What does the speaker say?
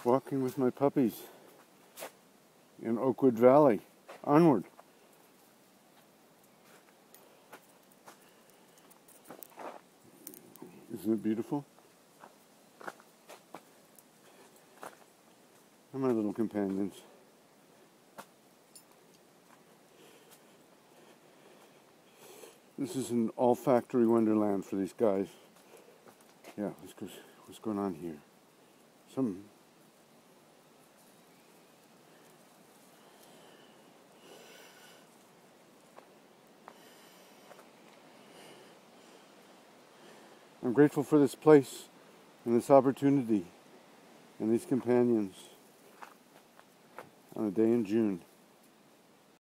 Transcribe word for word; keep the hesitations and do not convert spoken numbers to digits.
walking with my puppies in Oakwood Valley. Onward. Isn't it beautiful? And my little companions. This is an all-factory wonderland for these guys. Yeah, let's go. What's going on here? Some... I'm grateful for this place and this opportunity and these companions on a day in June.